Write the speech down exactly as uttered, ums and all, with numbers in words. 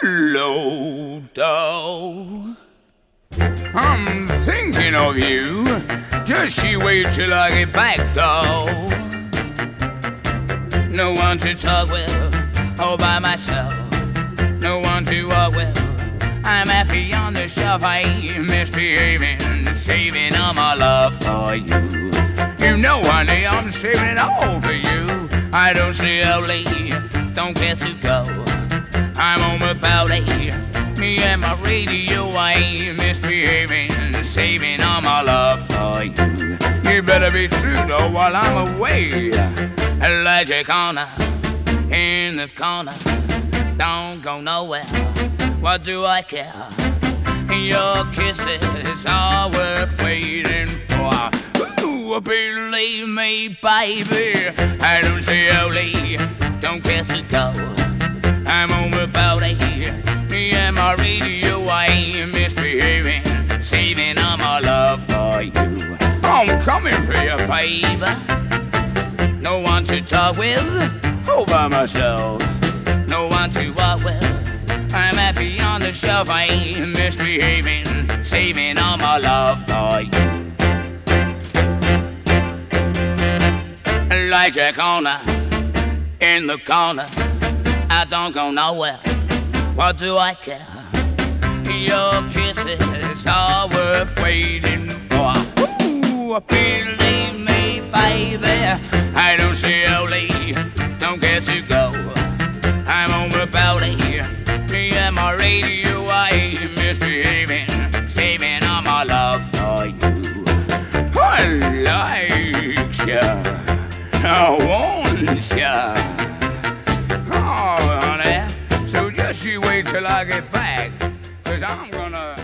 Hello, doll. I'm thinking of you. Just you wait till I get back, doll. No one to talk with, all by myself. No one to walk with. I'm happy on the shelf. I ain't misbehaving, saving all my love for you. You know, honey, I'm saving it all for you. I don't stay out late, don't get to go. I'm on my body, me and my radio. I ain't misbehaving, saving all my love for you. You better be true though while I'm away. Elijah Corner, in the corner, don't go nowhere. What do I care? Your kisses are worth waiting for. Ooh, believe me, baby, I don't stay out late, don't get to go. I'm on my body, me and my radio. I ain't misbehaving, saving all my love for you. I'm coming for you, baby. No one to talk with, all by myself. No one to walk with. I'm happy on the shelf. I ain't misbehaving, saving all my love for you. Elijah Corner, in the corner, I don't go nowhere. What do I care? Your kisses are worth waiting for. Ooh, believe me, baby, I don't stay out late, don't get to go. I'm on my body, me and my radio. I ain't misbehaving, saving all my love for you. I like ya, I want ya. Oh, honey, so just you wait till I get back, 'cause I'm gonna